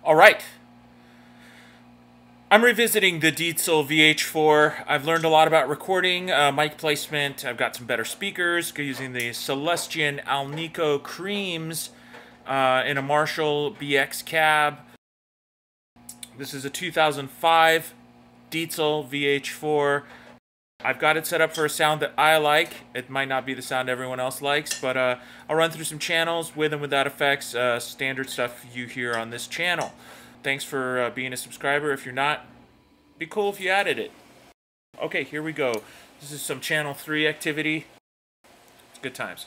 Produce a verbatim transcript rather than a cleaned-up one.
All right. I'm revisiting the Diezel V H four. I've learned a lot about recording, uh, mic placement. I've got some better speakers using the Celestion Alnico Creams uh, in a Marshall B X cab. This is a two thousand five Diezel V H four. I've got it set up for a sound that I like. It might not be the sound everyone else likes, but uh, I'll run through some channels with and without effects, uh, standard stuff you hear on this channel. Thanks for uh, being a subscriber. If you're not, it'd be cool if you added it. Okay, here we go. This is some channel three activity. It's good times.